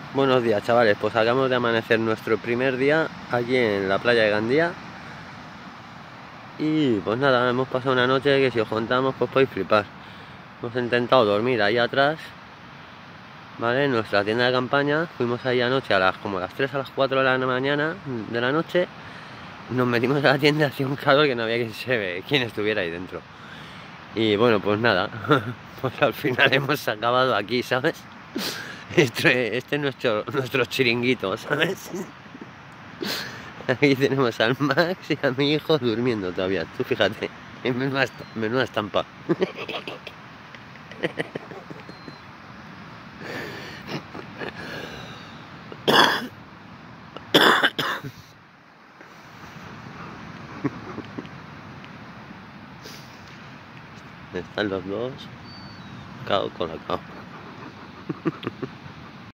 Buenos días, chavales. Pues acabamos de amanecer nuestro primer día aquí en la playa de Gandía. Y pues nada, hemos pasado una noche que si os contamos pues podéis flipar. Hemos intentado dormir ahí atrás, ¿vale? En nuestra tienda de campaña. Fuimos ahí anoche como a las 3 a las 4 de la mañana de la noche. Nos metimos a la tienda, hacía un calor que no había quien estuviera ahí dentro. Y bueno, pues nada, pues al final hemos acabado aquí, ¿sabes? Este es nuestro chiringuito, ¿sabes? Aquí tenemos al Max y a mi hijo durmiendo todavía. Tú fíjate, en menuda estampa. Están los dos, cao con la cao.